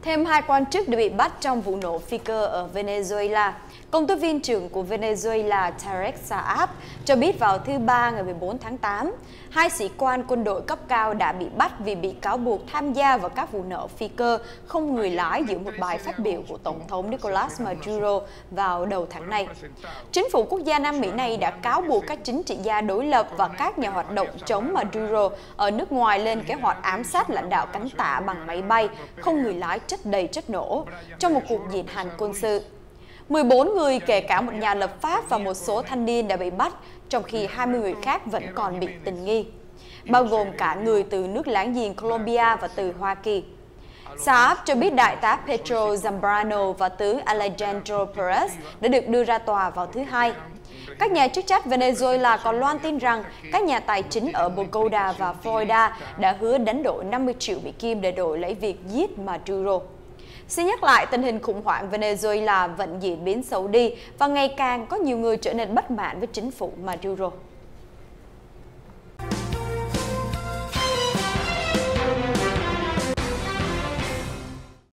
Thêm 2 quan chức đã bị bắt trong vụ nổ phi cơ ở Venezuela. Công tố viên trưởng của Venezuela Tarek Saab cho biết vào thứ Ba ngày 14 tháng 8, 2 sĩ quan quân đội cấp cao đã bị bắt vì bị cáo buộc tham gia vào các vụ nổ phi cơ không người lái giữa một bài phát biểu của Tổng thống Nicolas Maduro vào đầu tháng này. Chính phủ quốc gia Nam Mỹ này đã cáo buộc các chính trị gia đối lập và các nhà hoạt động chống Maduro ở nước ngoài lên kế hoạch ám sát lãnh đạo cánh tả bằng máy bay không người lái chất đầy chất nổ trong một cuộc diệt hành quân sự. 14 người kể cả một nhà lập pháp và một số thanh niên đã bị bắt, trong khi 20 người khác vẫn còn bị tình nghi, bao gồm cả người từ nước láng giềng Colombia và từ Hoa Kỳ. Saab cho biết đại tá Pedro Zambrano và tướng Alejandro Perez đã được đưa ra tòa vào thứ Hai. Các nhà chức trách Venezuela còn loan tin rằng các nhà tài chính ở Bogota và Florida đã hứa đánh đổi 50 triệu Mỹ Kim để đổi lấy việc giết Maduro. Xin nhắc lại, tình hình khủng hoảng Venezuela vẫn diễn biến xấu đi và ngày càng có nhiều người trở nên bất mãn với chính phủ Maduro.